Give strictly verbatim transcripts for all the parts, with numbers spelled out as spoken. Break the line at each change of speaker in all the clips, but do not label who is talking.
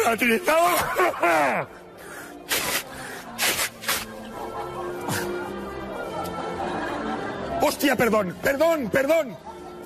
Relativizado. Hòstia, perdón, perdón, perdón.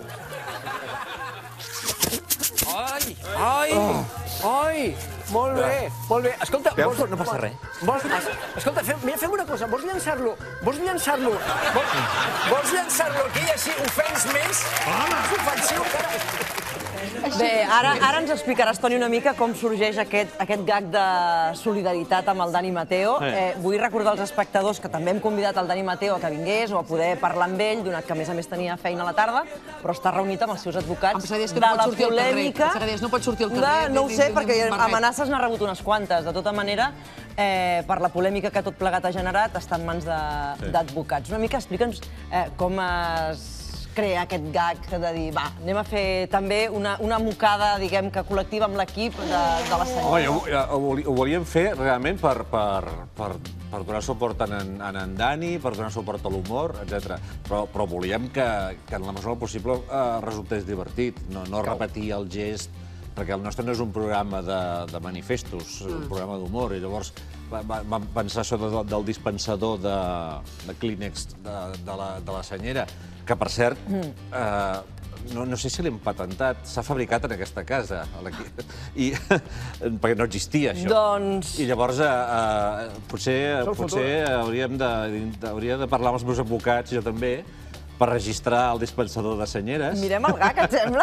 Ai, ai, ai, molt bé, molt bé. Escolta,
Veus? No passa res.
Vols, escolta, fem, mira, fem una cosa, vols llançar-lo? Vols llançar-lo? Vols, vols llançar-lo aquí i així ofens més? És ofensiu, encara.
Bé, ara, ara ens explicaràs, Toni, una mica com sorgeix aquest, aquest gag de solidaritat amb el Dani Mateo. Eh, vull recordar als espectadors que també hem convidat el Dani Mateo a que vingués o a poder parlar amb ell, donat que a més a més tenia feina a la tarda, però està reunit amb els seus advocats de la polèmica.
No pot sortir al carrer.
No ho sé, perquè amenaces n'ha rebut unes quantes. De tota manera, eh, per la polèmica que tot plegat ha generat, està en mans d'advocats. Una mica, explica'ns eh, com es crea aquest gag de dir, va, anem a fer també una, una mocada, diguem que col·lectiva amb l'equip de, de la senyora.
Home, ho, ho volíem fer realment per, per, per, per donar suport a en, a en Dani, per donar suport a l'humor, etcètera. Però, però volíem que, que en la mesura del possible eh, resultés divertit, no, no repetir el gest, perquè el nostre no és un programa de, de manifestos, és un programa d'humor, i llavors vam pensar això de, del dispensador de, de Kleenex de, de, la, de la senyera, que, per cert, eh, no, no sé si l'hem patentat, s'ha fabricat en aquesta casa, i, perquè no existia, això.
Doncs...
I llavors, eh, potser, potser hauríem de, hauria de parlar amb els meus advocats, jo també, per registrar el dispensador de senyeres.
Mirem el gag, et sembla?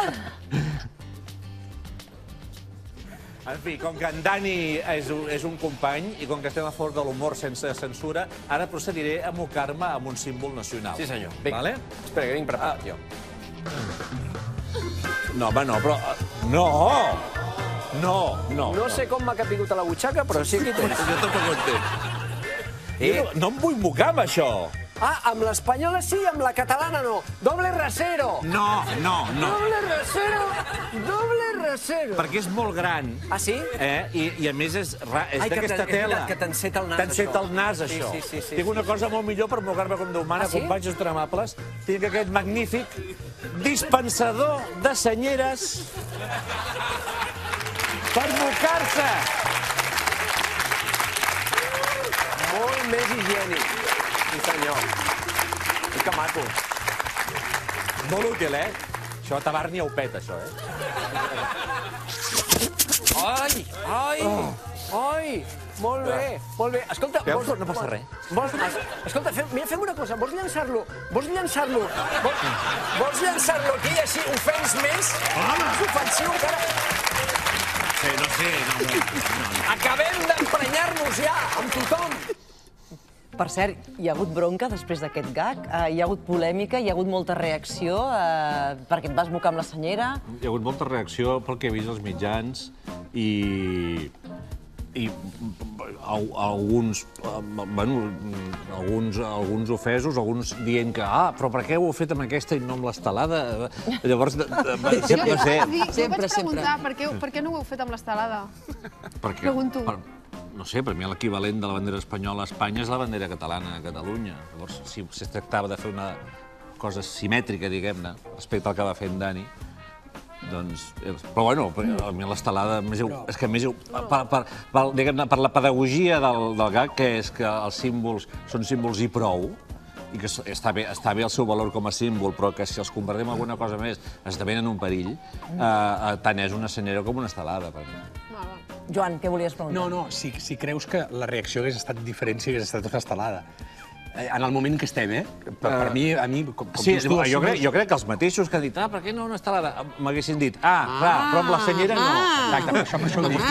En fi, com que en Dani és un, és un company i com que estem a favor de l'humor sense censura, ara procediré a mocar-me amb un símbol nacional.
Sí, senyor. Vinga.
Vale?
Espera, que vinc preparat, jo.
No, home, no, però... No! No, no.
No sé com m'ha capigut a la butxaca, però sí que hi tens.
Jo tampoc ho entenc. Eh, no em vull mocar amb això.
Ah, amb l'espanyola sí, amb la catalana no. Doble rasero.
No, no, no.
Doble rasero, doble rasero.
Perquè és molt gran.
Ah, sí?
Eh? I, I a més és, és d'aquesta tela.
Que t'enceta el nas,
això. T'enceta el nas, això.
Sí, sí, sí.
Tinc una cosa molt millor per mocar-me com Déu mana, companys ultramables. Tinc aquest magnífic dispensador de senyeres per mocar-se.
Molt més higiènic. Sí, senyor. I que maco.
Molt útil, eh? Això a Tabarni ho peta, això, eh?
Ai, ai, ai. Molt bé, molt bé. Escolta,
vols... No passa res.
Vols... Escolta, fem, mira, fem una cosa. Vols llançar-lo? Vols llançar-lo? Vols, vols llançar-lo aquí i així ofens més? És ofensiu, encara.
Sí, no sé, no, no, no.
Acabem d'emprenyar-nos ja amb tothom.
Per cert, hi ha hagut bronca després d'aquest gag? Uh, hi ha hagut polèmica? Hi ha hagut molta reacció uh, perquè et vas mocar amb la senyera?
Hi ha hagut molta reacció pel que he vist als mitjans i... i alguns, bueno, alguns, alguns ofesos, alguns dient que ah, però per què ho heu fet amb aquesta i no amb l'estelada? Llavors, sempre no sé.
Jo vaig preguntar per què, per què no ho heu fet amb l'estelada. Pregunto.
Per, no sé, per mi l'equivalent de la bandera espanyola a Espanya és la bandera catalana a Catalunya. Llavors, si es tractava de fer una cosa simètrica, diguem-ne, respecte al que va fer en Dani, doncs... Però, bueno, a mi l'estelada... És que, més, per, per, per, diguem-ne, per la pedagogia del, del gag, que és que els símbols són símbols i prou, i que està bé, està bé el seu valor com a símbol, però que si els convertim en alguna cosa més esdevenen un perill, eh, tant és una senyera com una estelada, per mi.
Joan, què volies preguntar?
No, no, si, si creus que la reacció hagués estat diferent si hagués estat una estelada. En el moment en què estem, eh? Per, per mi, a mi, com, com
sí,
dius tu...
Jo crec, jo crec que els mateixos que han dit, ah, per què no una estelada? M'haguessin dit, ah, clar, però amb la senyera no.
Exacte, per això, per això ho dic.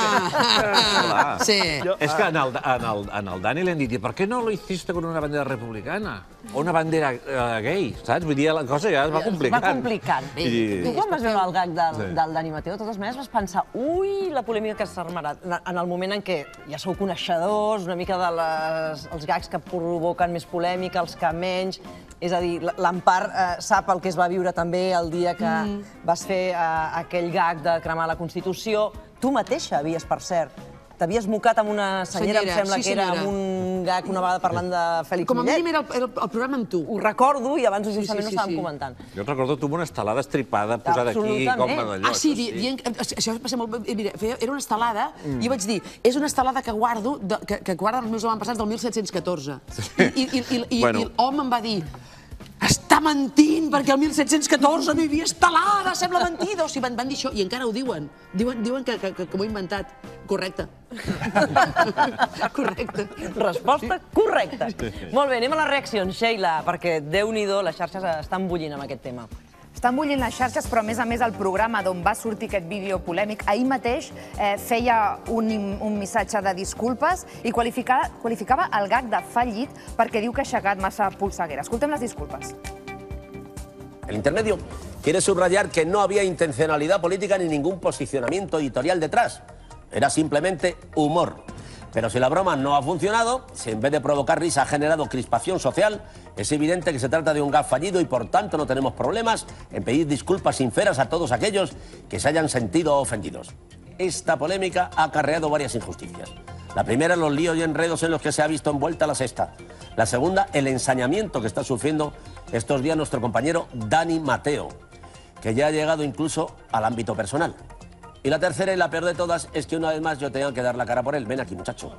Ah!
Sí.
És que en el, en el, en el Dani li han dit, per què no lo hiciste con una bandera republicana? O una bandera uh, gay, saps? Vull dir, la cosa ja es va complicant.
Va complicant.
I...
Tu quan vas veure el gag del,
Sí.
del Dani Mateo, de totes maneres vas pensar, ui, la polèmica que s'ha armat. En el moment en què ja sou coneixedors, una mica de les, els gags que provoquen més polèmica, els que menys... És a dir, l'Empar eh, sap el que es va viure també el dia que mm. vas fer eh, aquell gag de cremar la Constitució. Tu mateixa havies, per cert, t'havies mocat amb una senyera,
Senyera,
em sembla
sí,
que era
senyora.
amb un un gag una vegada parlant de Fèlix Millet.
Com a mínim era el programa amb tu.
Ho recordo i abans justament ho estàvem comentant.
Jo recordo tu amb una estelada estripada posada aquí com medallot.
Ah, sí, això va ser molt... Mira, era una estelada i jo vaig dir, és una estelada que guardo, que guarden els meus avantpassats del mil set-cents catorze. I l'home em va dir, està mentint, perquè el mil set-cents catorze no hi havia estelada, sembla mentida. O sigui, van dir això, i encara ho diuen. Diuen que m'ho he inventat. Correcte. Correcte.
Resposta correcta. Molt bé, anem a les reaccions, Sheila, perquè Déu-n'hi-do, les xarxes estan bullint amb aquest tema.
Estan bullint les xarxes, però a més a més el programa d'on va sortir aquest vídeo polèmic ahir mateix feia un missatge de disculpes i qualificava el gag de fallit perquè diu que ha aixecat massa polseguera. Escoltem les disculpes.
El intermedio quiere subrayar que no había intencionalidad política ni ningún posicionamiento editorial detrás. Era simplemente humor. Pero si la broma no ha funcionado, si en vez de provocar risa ha generado crispación social, es evidente que se trata de un gag fallido y por tanto no tenemos problemas en pedir disculpas sinceras a todos aquellos que se hayan sentido ofendidos. Esta polémica ha acarreado varias injusticias. La primera, los líos y enredos en los que se ha visto envuelta la Sexta. La segunda, el ensañamiento que está sufriendo estos días nuestro compañero Dani Mateo, que ya ha llegado incluso al ámbito personal. Y la tercera y la peor de todas es que una vez más yo tenga que dar la cara por él. Ven aquí, muchacho.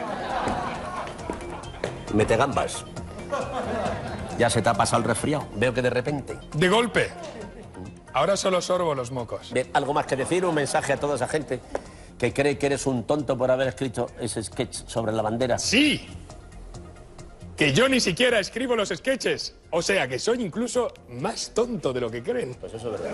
Mete gambas. Ya se te ha pasado el resfriado. Veo que de repente...
De golpe. Ahora solo sorbo los mocos.
Bien, ¿algo más que decir? Un mensaje a toda esa gente que cree que eres un tonto por haber escrito ese sketch sobre la bandera.
¡Sí! Que yo ni siquiera escribo los sketches. O sea, que soy incluso más tonto de lo que creen.
Pues eso es verdad.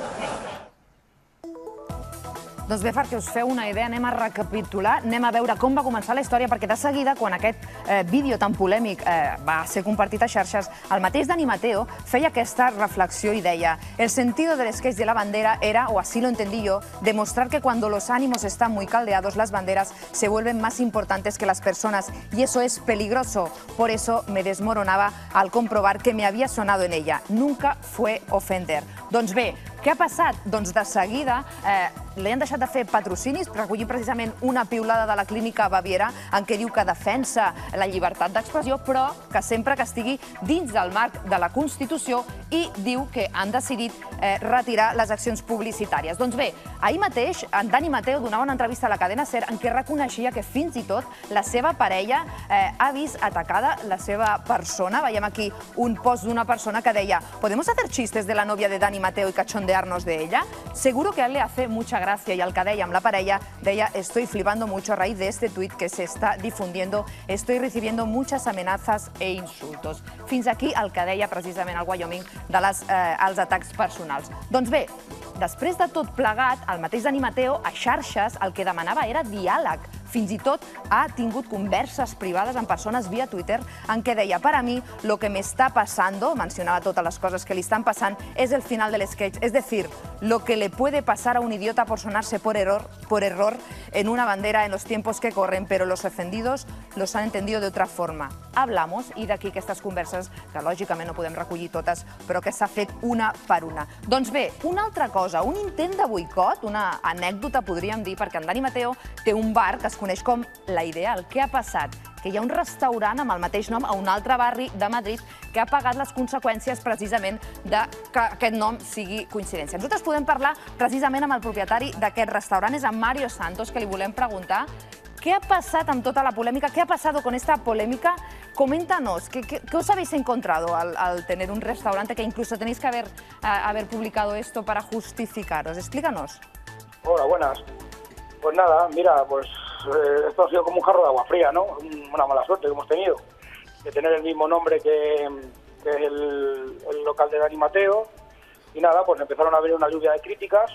Doncs bé, perquè us feu una idea, anem a recapitular, anem a veure com va començar la història, perquè de seguida, quan aquest vídeo tan polèmic va ser compartit a xarxes, el mateix Dani Mateo feia aquesta reflexió y deia: el sentido del sketch de la bandera era, o así lo entendí yo, demostrar que cuando los ánimos están muy caldeados, las banderas se vuelven más importantes que las personas, y eso es peligroso. Por eso me desmoronaba al comprobar que me había sonado en ella. Nunca fue ofender. Doncs bé, què ha passat? Doncs de seguida li han deixat de fer patrocinis, recollint precisament una piulada de la clínica Baviera en què diu que defensa la llibertat d'expressió, però que sempre que estigui dins del marc de la Constitució, i diu que han decidit retirar les accions publicitàries. Doncs bé, ahir mateix en Dani Mateo donava una entrevista a la cadena SER en què reconeixia que fins i tot la seva parella ha vist atacada la seva persona. Veiem aquí un post d'una persona que deia: ¿podemos hacer chistes de la novia de Dani Mateo y cachondearnos de ella? Seguro que a él le hace mucha gracia. Y al que deia amb la parella, deia: estoy flipando mucho a raíz de este tuit que se está difundiendo, estoy recibiendo muchas amenazas e insultos. Fins aquí el que deia precisament al Wyoming dels atacs personals. Doncs bé, després de tot plegat, el mateix Dani Mateo a xarxes el que demanava era diàleg. Fins i tot ha tingut converses privades amb persones via Twitter en què deia: para mí lo que me está pasando, mencionava totes les coses que li estan passant, es el final del sketch, es decir, lo que le puede pasar a un idiota por sonarse por error, por error en una bandera en los tiempos que corren, pero los ofendidos los han entendido de otra forma. Hablamos, i d'aquí aquestes converses, que lògicament no podem recollir totes, però que s'ha fet una per una. Doncs bé, una altra cosa, un intent de boicot, una anècdota podríem dir, perquè en Dani Mateo té un bar que es coneix com La Ideal. Què ha passat? Que hi ha un restaurant amb el mateix nom a un altre barri de Madrid que ha pagat les conseqüències precisament de que aquest nom sigui coincidència. Nosaltres podem parlar precisament amb el propietari d'aquest restaurant, és en Mario Santos, que li volem preguntar ¿qué ha pasado amb tota la polémica? ¿Qué ha pasado con esta polémica? Coméntanos, ¿qué, qué, qué os habéis encontrado al, al tener un restaurante que incluso tenéis que haber, a, haber publicado esto para justificaros? Explícanos.
Hola, buenas. Pues nada, mira, pues eh, esto ha sido como un jarro de agua fría, ¿no? Una mala suerte que hemos tenido, de tener el mismo nombre que, que el, el local de Dani Mateo. Y nada, pues empezaron a venir una lluvia de críticas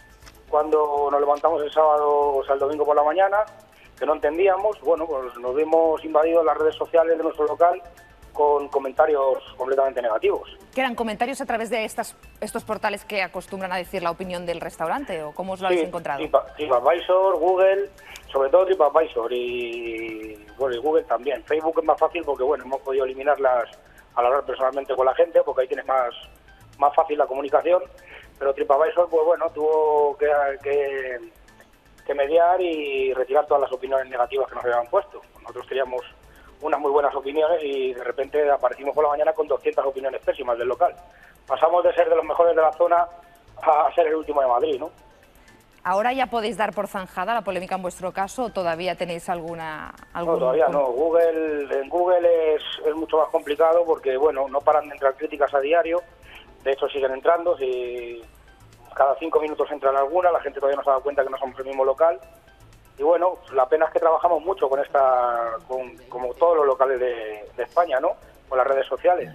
cuando nos levantamos el sábado, o sea, el domingo por la mañana, que no entendíamos. Bueno, pues nos vimos invadidos las redes sociales de nuestro local con comentarios completamente negativos.
¿Que eran comentarios a través de estas, estos portales que acostumbran a decir la opinión del restaurante, o cómo os lo habéis
sí,
encontrado?
TripAdvisor, Google, sobre todo TripAdvisor y, bueno, y Google también. Facebook es más fácil porque, bueno, hemos podido eliminarlas al hablar personalmente con la gente, porque ahí tienes más, más fácil la comunicación, pero TripAdvisor, pues bueno, tuvo que, que, que mediar y retirar todas las opiniones negativas que nos habían puesto. Nosotros queríamos unas muy buenas opiniones y de repente aparecimos por la mañana con doscientas opiniones pésimas del local. Pasamos de ser de los mejores de la zona a ser el último de Madrid, ¿no?
¿Ahora ya podéis dar por zanjada la polémica en vuestro caso o todavía tenéis alguna...? Algún...
No, todavía no. Google, en Google es, es mucho más complicado porque, bueno, no paran de entrar críticas a diario. De hecho, siguen entrando. Si cada cinco minutos entran alguna, la gente todavía no se ha dado cuenta que no somos el mismo local. Y bueno, la pena es que trabajamos mucho con esta, con, como todos los locales de, de España, ¿no? Con las redes sociales.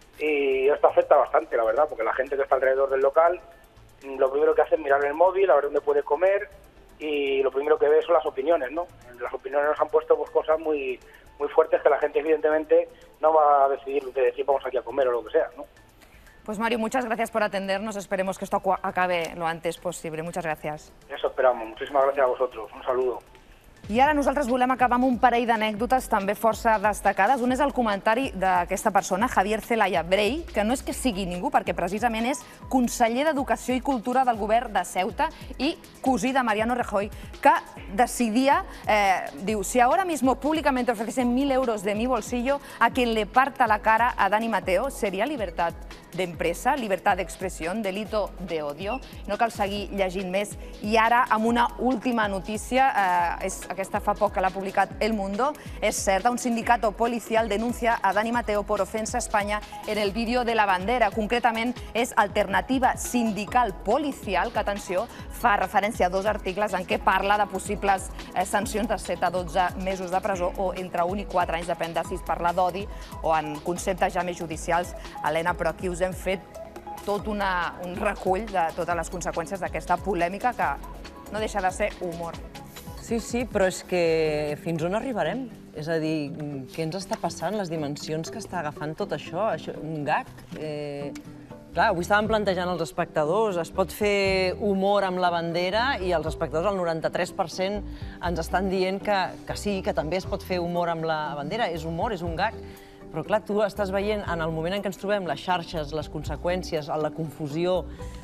Y esto afecta bastante, la verdad, porque la gente que está alrededor del local, lo primero que hace es mirar el móvil, a ver dónde puede comer, y lo primero que ve son las opiniones, ¿no? Las opiniones nos han puesto pues, cosas muy muy fuertes que la gente evidentemente no va a decidir de decir vamos aquí a comer o lo que sea, ¿no?
Pues Mario, muchas gracias por atendernos, esperemos que esto acabe lo antes posible. Muchas gracias.
Eso esperamos, muchísimas gracias a vosotros, un saludo.
I ara nosaltres volem acabar amb un parell d'anècdotes també força destacades. Un és el comentari d'aquesta persona, Javier Celaya Brey, que no és que sigui ningú, perquè precisament és conseller d'Educació i Cultura del govern de Ceuta i cosí de Mariano Rajoy, que decidia, eh, diu, si ahora mismo públicamente ofreciesen mil euros de mi bolsillo, a quien le parta la cara a Dani Mateo, sería libertad d'empresa, libertad d'expressió, delito de odio. No cal seguir llegint més. I ara, amb una última notícia, eh, és, aquesta fa poc que l'ha publicat El Mundo, és certa, un sindicato policial denuncia a Dani Mateo por ofensa a España en el vídeo de la bandera. Concretament, és Alternativa Sindical Policial, que, atenció, fa referència a dos articles en què parla de possibles eh, sancions de set a dotze mesos de presó o entre un i quatre anys, depèn de si es parla d'odi o en conceptes ja més judicials. Helena, però aquí us hem fet tot una, un recull de totes les conseqüències d'aquesta polèmica que no deixa de ser humor.
Sí, sí, però és que fins on arribarem? És a dir, què ens està passant, les dimensions que està agafant tot això? això un gag? Eh, clar, avui estàvem plantejant als espectadors, es pot fer humor amb la bandera i els espectadors, el noranta-tres per cent, ens estan dient que, que sí, que també es pot fer humor amb la bandera. És humor, és un gag. Però clar, tu estàs veient en el moment en què ens trobem les xarxes, les conseqüències, la confusió...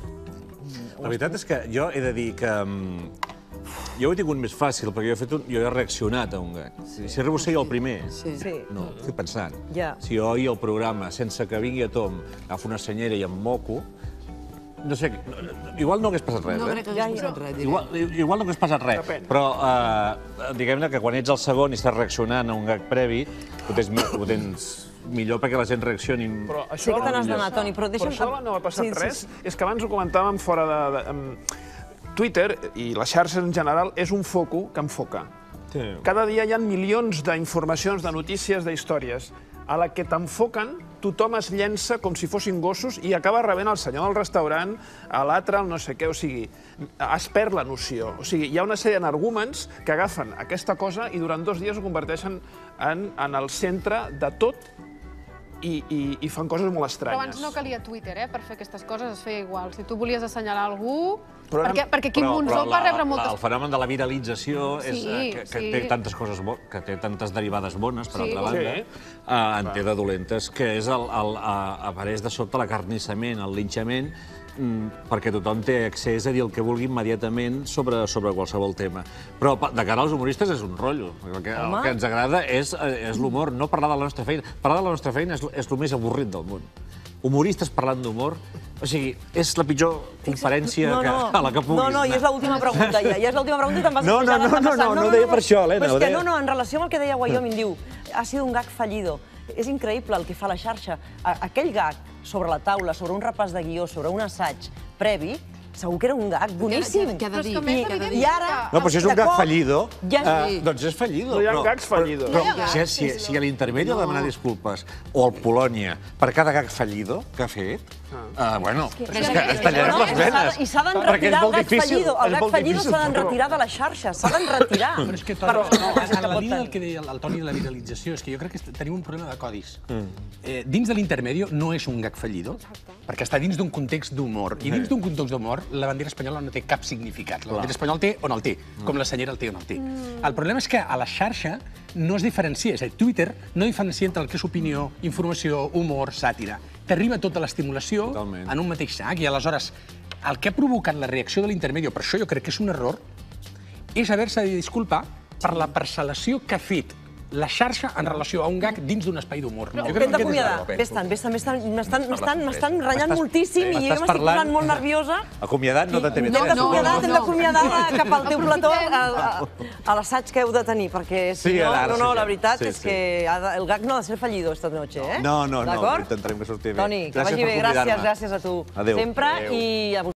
La veritat és que jo he de dir que jo ho he tingut més fàcil, perquè jo he, fet un, jo he reaccionat a un gag. Si arribo a ser jo el primer, no, estic pensant. Si jo ahir al programa, sense que vingui a tom, agafo una senyera i em moco, no sé, igual no hagués passat res, eh?
No crec que hagués passat res,
diré. Igual no hagués passat res, però diguem-ne que quan ets el segon i estàs reaccionant a un gag previ, ho tens millor perquè la gent reaccioni...
Però això no
va passar res, és que abans ho comentàvem fora de... Twitter i les xarxes en general és un foco que enfoca. Cada dia hi ha milions d'informacions, de notícies, d'històries. A la que t'enfoquen, tothom es llença com si fossin gossos i acaba rebent el senyor del restaurant, a l'altre, el no sé què, o sigui, es perd la noció. O sigui, hi ha una sèrie d'energúmens que agafen aquesta cosa i durant dos dies ho converteixen en, en el centre de tot i, i, i fan coses molt estranyes.
Però abans no calia Twitter, eh? Per fer aquestes coses es feia igual. Si tu volies assenyalar algú... Però, perquè, perquè Quim Monzó va rebre moltes...
El fenomen de la viralització és, sí, que, que, sí. té tantes coses bo, que té tantes derivades bones, per sí. altra banda, sí. eh, en té de dolentes, que és el, el, apareix de sobte l'acarnissament, el linxament, perquè tothom té accés a dir el que vulgui immediatament sobre, sobre qualsevol tema. Però de cara als humoristes és un rotllo. El que, el que ens agrada és, és l'humor, no parlar de la nostra feina. Parlar de la nostra feina és, és el més avorrit del món. Humoristes parlant d'humor, o sigui, és la pitjor conferència
no, no,
que, a la que puguis
anar. No, no, i és l'última pregunta, ja. Ja és l'última pregunta i te'n vas
no, no, no, no, no, no ho deia per això, Helena.
Però és que no, no, en relació amb el que deia Wyoming, diu, ha sido un gag fallido. És increïble el que fa la xarxa. Aquell gag sobre la taula, sobre un repàs de guió, sobre un assaig previ, segur que era un gag boníssim.
Què ha de dir?
I ara...
No, però si és un gag fallido, doncs és fallido.
No hi ha gags fallidos.
Però si a l'intermedi ha de demanar disculpes, o al Polònia, per cada gag fallido que ha fet, bueno, és que es tallaran les venes.
I s'ha d'enretirar el gag fallido. El gag fallido s'ha d'enretirar de les xarxes. S'ha d'enretirar.
Però és que, en la línia del que deia el Toni de la viralització, és que jo crec que tenim un problema de codis. Dins de l'intermedio no és un gag fallido, perquè està dins d'un context d'humor. I dins d'un context d'humor, la bandera espanyola no té cap significat. La bandera espanyola el té o no el té, com la senyera el té o no el té. El problema és que a la xarxa no es diferencia, és a dir, Twitter no diferencia entre el que és opinió, informació, humor, sàtira. T'arriba tota l'estimulació en un mateix sac i aleshores el que ha provocat la reacció de l'intermedio, per això jo crec que és un error, és haver-se de disculpar per la parcel·lació que ha fet la xarxa en relació a un gag dins d'un espai d'humor.
Jo crec que d'acomiadar. Vés-te'n, vés-te'n, m'estan ratllant moltíssim i jo m'estic posant molt nerviosa.
Acomiadat no t'hem
Hem d'acomiadar, hem d'acomiadar cap al teu plató a l'assaig que heu de tenir, perquè si no, no, no, la veritat és que el gag no ha de ser fallido esta noche, eh?
No, no, no, intentarem que surti bé.
Toni, que vagi bé, gràcies, gràcies a tu.
Adéu.
Sempre i a vosaltres.